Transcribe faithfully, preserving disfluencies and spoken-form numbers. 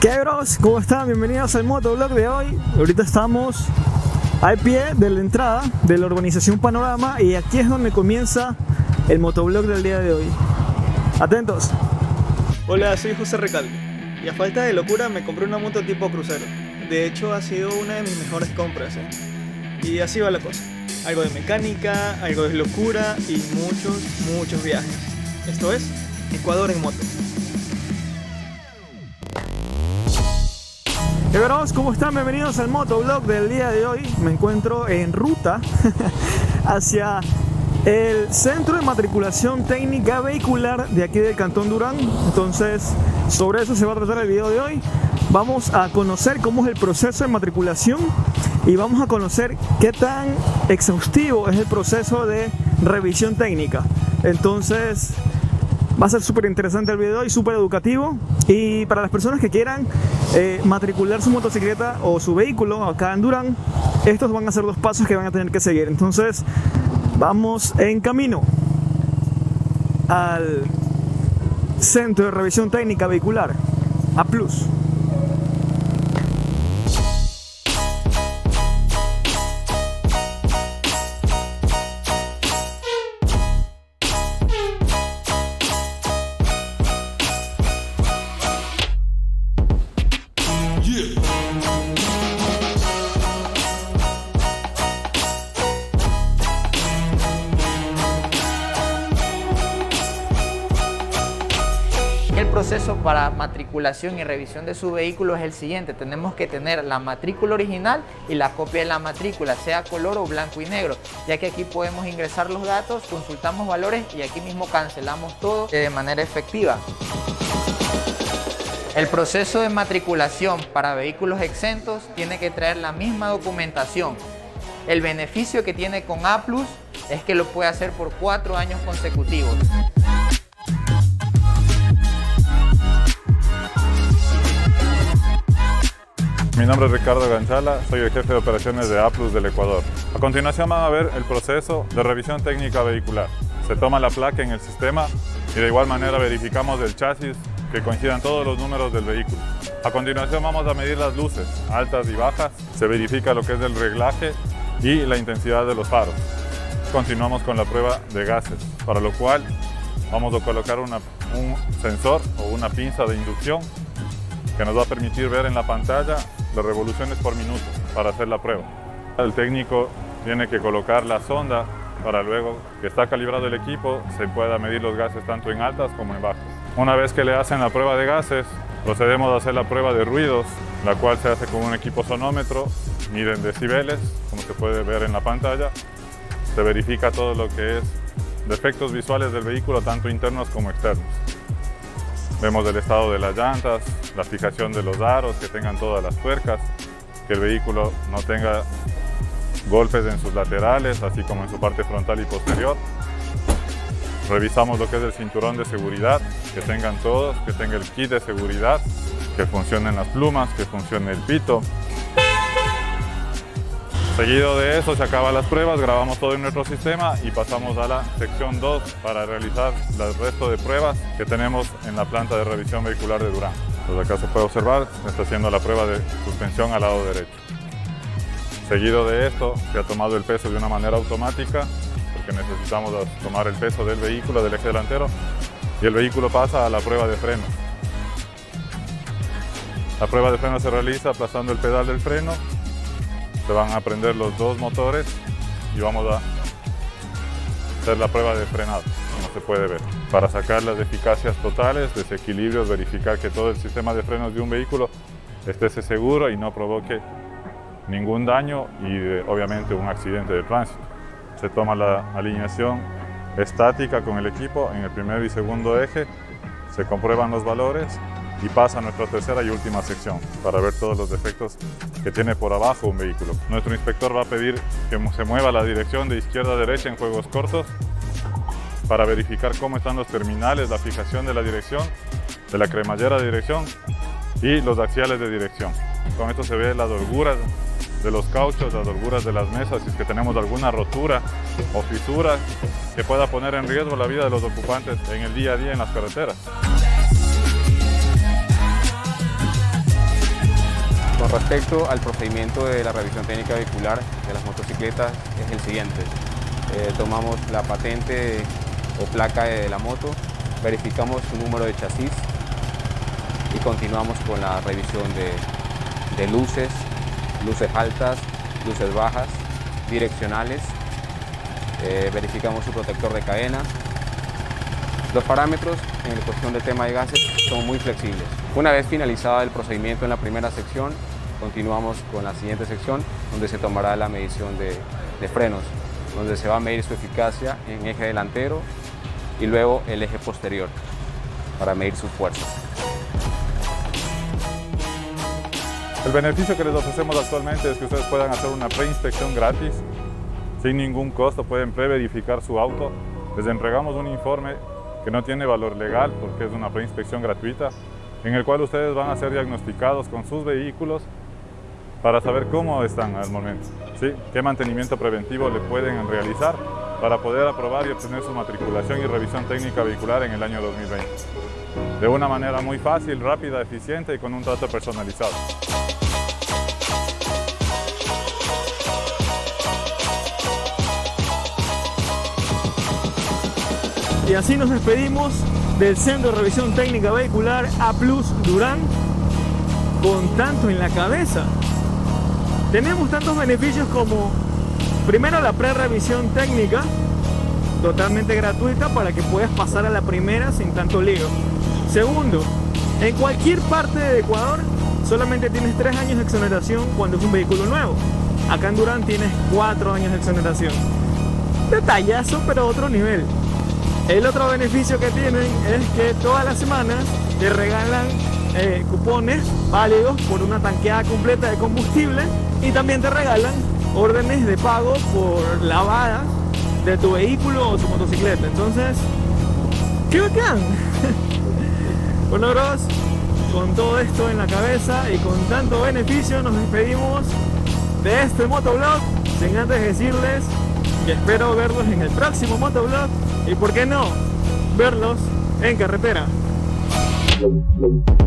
¿Qué bros? ¿Cómo están? Bienvenidos al motovlog de hoy. Ahorita estamos al pie de la entrada de la urbanización Panorama y aquí es donde comienza el motovlog del día de hoy. Atentos. Hola, soy José Recalde y a falta de locura me compré una moto tipo crucero. De hecho ha sido una de mis mejores compras, ¿eh? Y así va la cosa. Algo de mecánica, algo de locura y muchos, muchos viajes. Esto es Ecuador en moto. Hey bros, ¿cómo están? Bienvenidos al motovlog del día de hoy. Me encuentro en ruta hacia el Centro de Matriculación Técnica Vehicular de aquí del Cantón Durán. Entonces, sobre eso se va a tratar el video de hoy. Vamos a conocer cómo es el proceso de matriculación y vamos a conocer qué tan exhaustivo es el proceso de revisión técnica. Entonces, va a ser súper interesante el video y súper educativo. Y para las personas que quieran eh, matricular su motocicleta o su vehículo acá en Durán, estos van a ser dos pasos que van a tener que seguir. Entonces, vamos en camino al Centro de Revisión Técnica Vehicular, A Plus. El proceso para matriculación y revisión de su vehículo es el siguiente. Tenemos que tener la matrícula original y la copia de la matrícula, sea color o blanco y negro, ya que aquí podemos ingresar los datos, consultamos valores y aquí mismo cancelamos todo de manera efectiva. El proceso de matriculación para vehículos exentos tiene que traer la misma documentación. El beneficio que tiene con A Plus es que lo puede hacer por cuatro años consecutivos. Mi nombre es Ricardo Ganchala, soy el jefe de operaciones de A Plus del Ecuador. A continuación van a ver el proceso de revisión técnica vehicular. Se toma la placa en el sistema y de igual manera verificamos el chasis que coincidan todos los números del vehículo. A continuación vamos a medir las luces, altas y bajas, se verifica lo que es el reglaje y la intensidad de los faros. Continuamos con la prueba de gases, para lo cual vamos a colocar una, un sensor o una pinza de inducción que nos va a permitir ver en la pantalla las revoluciones por minuto para hacer la prueba. El técnico tiene que colocar la sonda para luego que está calibrado el equipo se pueda medir los gases tanto en altas como en bajas. Una vez que le hacen la prueba de gases, procedemos a hacer la prueba de ruidos, la cual se hace con un equipo sonómetro, miden decibeles, como se puede ver en la pantalla. Se verifica todo lo que es defectos visuales del vehículo, tanto internos como externos. Vemos el estado de las llantas, la fijación de los aros, que tengan todas las tuercas, que el vehículo no tenga golpes en sus laterales, así como en su parte frontal y posterior. Revisamos lo que es el cinturón de seguridad, que tengan todos, que tenga el kit de seguridad, que funcionen las plumas, que funcione el pito. Seguido de eso se acaban las pruebas, grabamos todo en nuestro sistema y pasamos a la sección dos para realizar el resto de pruebas que tenemos en la planta de revisión vehicular de Durán. Entonces acá se puede observar, se está haciendo la prueba de suspensión al lado derecho. Seguido de esto se ha tomado el peso de una manera automática porque necesitamos tomar el peso del vehículo, del eje delantero, y el vehículo pasa a la prueba de freno. La prueba de freno se realiza aplastando el pedal del freno. Se van a prender los dos motores y vamos a hacer la prueba de frenado, como se puede ver, para sacar las eficacias totales, desequilibrios, verificar que todo el sistema de frenos de un vehículo esté seguro y no provoque ningún daño y obviamente un accidente de tránsito. Se toma la alineación estática con el equipo en el primer y segundo eje, se comprueban los valores y pasa a nuestra tercera y última sección para ver todos los defectos que tiene por abajo un vehículo. Nuestro inspector va a pedir que se mueva la dirección de izquierda a derecha en juegos cortos para verificar cómo están los terminales, la fijación de la dirección, de la cremallera de dirección y los axiales de dirección. Con esto se ve las holguras de los cauchos, las holguras de las mesas, si es que tenemos alguna rotura o fisura que pueda poner en riesgo la vida de los ocupantes en el día a día en las carreteras. Respecto al procedimiento de la revisión técnica vehicular de las motocicletas es el siguiente. Eh, tomamos la patente o placa de la moto, verificamos su número de chasis y continuamos con la revisión de, de luces, luces altas, luces bajas, direccionales, eh, verificamos su protector de cadena. Los parámetros en cuestión del tema de gases son muy flexibles. Una vez finalizado el procedimiento en la primera sección, continuamos con la siguiente sección donde se tomará la medición de, de frenos, donde se va a medir su eficacia en eje delantero y luego el eje posterior para medir su fuerza. El beneficio que les ofrecemos actualmente es que ustedes puedan hacer una preinspección gratis, sin ningún costo, pueden preverificar su auto. Les entregamos un informe que no tiene valor legal porque es una preinspección gratuita, en el cual ustedes van a ser diagnosticados con sus vehículos para saber cómo están al momento, ¿sí? Qué mantenimiento preventivo le pueden realizar para poder aprobar y obtener su matriculación y revisión técnica vehicular en el año dos mil veinte. De una manera muy fácil, rápida, eficiente y con un trato personalizado. Y así nos despedimos del Centro de Revisión Técnica Vehicular A Plus Durán con tanto en la cabeza. Tenemos tantos beneficios como, primero, la pre-revisión técnica totalmente gratuita para que puedas pasar a la primera sin tanto lío. Segundo, en cualquier parte de Ecuador solamente tienes tres años de exoneración cuando es un vehículo nuevo. Acá en Durán tienes cuatro años de exoneración. Detallazo, pero otro nivel. El otro beneficio que tienen es que todas las semanas te regalan eh, cupones válidos por una tanqueada completa de combustible y también te regalan órdenes de pago por lavadas de tu vehículo o tu motocicleta. Entonces, ¡qué bacán! Bueno, bros, con todo esto en la cabeza y con tanto beneficio nos despedimos de este motovlog, sin antes decirles que espero verlos en el próximo motovlog y, por qué no, verlos en carretera.